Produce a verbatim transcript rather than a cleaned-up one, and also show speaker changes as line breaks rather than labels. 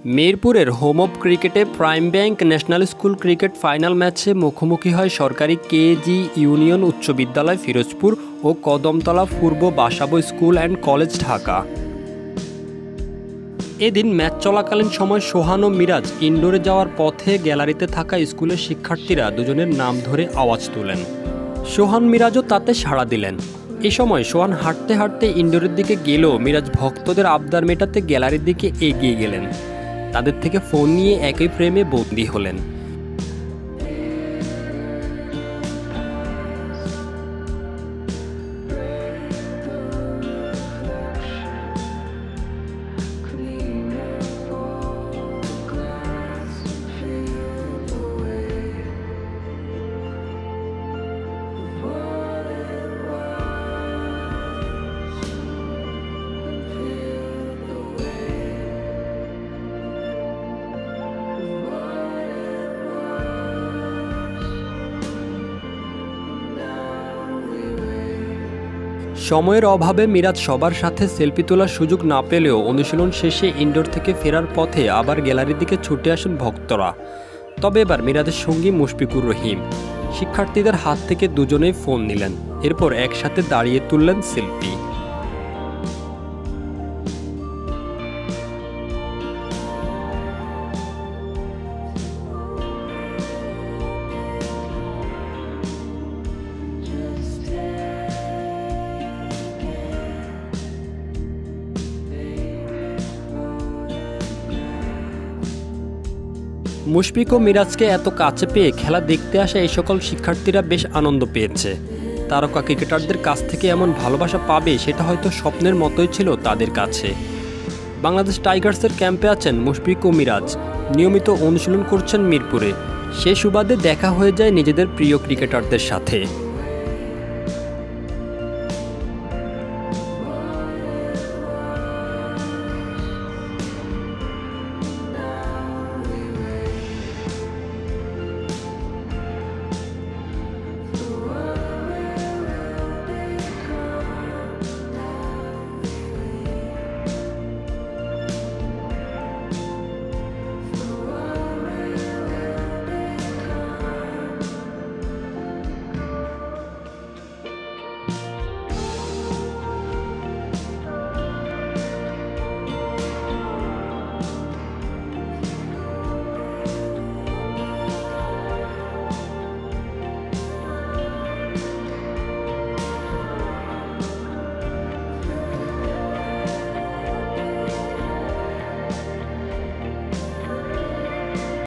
মিরপুরের home of ক্রিকেটে prime bank national school cricket final ম্যাচে মুখোমুখি হয় সরকারি কেজি ইউনিয়ন উচ্চ বিদ্যালয় ফিরোজপুর ও কদমতলা পূর্ব Basabo school and college Dhaka. এদিন ম্যাচ চলাকালীন সময় সোহান ও মিরাজ ইনডোরে যাওয়ার পথে গ্যালারিতে থাকা স্কুলের শিক্ষার্থীরা দুজনের নাম ধরে আওয়াজ তোলেন। সোহান মিরাজও তাতে সাড়া দিলেন। এ সময় সোহান হাঁটতে হাঁটতে ইনডোরের দিকে গেলেও মিরাজ ভক্তদের আবদার মেটাতে গ্যালারির দিকে এগিয়ে গেলেন। তাদের থেকে ফোন নিয়ে একই ফ্রেমে বন্দী হলেন। সময়ের অভাবে মিরাজ সবার সাথে সেলফি তোলার সুযোগ না পেলেও অনুশীলন শেষে ইনডোর থেকে ফেরার পথে আবার গ্যালারির দিকে ছুটে আসেন ভক্তরা। তবে এবার মিরাজের সঙ্গী মুশফিকুর রহিম শিক্ষার্থীদের হাত থেকে দুজনেই ফোন নিলেন, এরপর একসাথে দাঁড়িয়ে তুললেন সেলফি। মুশফিক ও মিরাজকে এত কাছে পেয়ে খেলা দেখতে আসা এই সকল শিক্ষার্থীরা বেশ আনন্দ পেয়েছে। তারকা ক্রিকেটারদের কাছ থেকে এমন ভালোবাসা পাবে সেটা হয়তো স্বপ্নের মতোই ছিল তাদের কাছে। বাংলাদেশ টাইগার্সের ক্যাম্পে আছেন মুশফিক ও মিরাজ, নিয়মিত অনুশীলন করছেন মিরপুরে। সে সুবাদে দেখা হয়ে যায় নিজেদের প্রিয় ক্রিকেটারদের সাথে।